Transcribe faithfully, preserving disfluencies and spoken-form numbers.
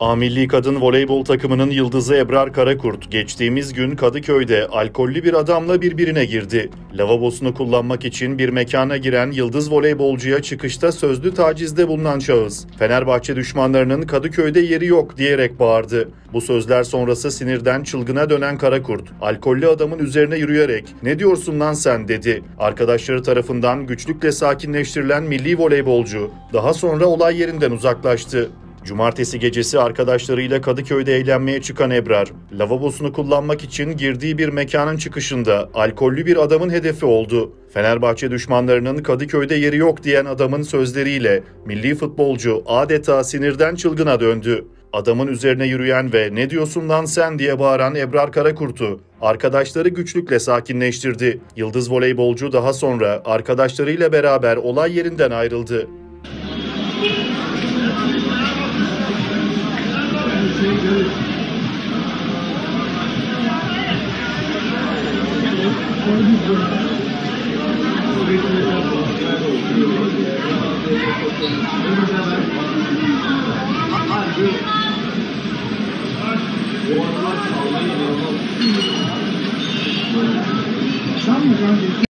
A Milli Kadın Voleybol takımının yıldızı Ebrar Karakurt, geçtiğimiz gün Kadıköy'de alkollü bir adamla birbirine girdi. Lavabosunu kullanmak için bir mekana giren yıldız voleybolcuya çıkışta sözlü tacizde bulunan şahıs, Fenerbahçe düşmanlarının Kadıköy'de yeri yok diyerek bağırdı. Bu sözler sonrası sinirden çılgına dönen Karakurt, alkollü adamın üzerine yürüyerek "Ne diyorsun lan sen?" dedi. Arkadaşları tarafından güçlükle sakinleştirilen milli voleybolcu, daha sonra olay yerinden uzaklaştı. Cumartesi gecesi arkadaşlarıyla Kadıköy'de eğlenmeye çıkan Ebrar, lavabosunu kullanmak için girdiği bir mekanın çıkışında alkollü bir adamın hedefi oldu. Fenerbahçe düşmanlarının Kadıköy'de yeri yok diyen adamın sözleriyle milli futbolcu adeta sinirden çılgına döndü. Adamın üzerine yürüyen ve "Ne diyorsun lan sen?" diye bağıran Ebrar Karakurt'u arkadaşları güçlükle sakinleştirdi. Yıldız voleybolcu daha sonra arkadaşlarıyla beraber olay yerinden ayrıldı. Sen mi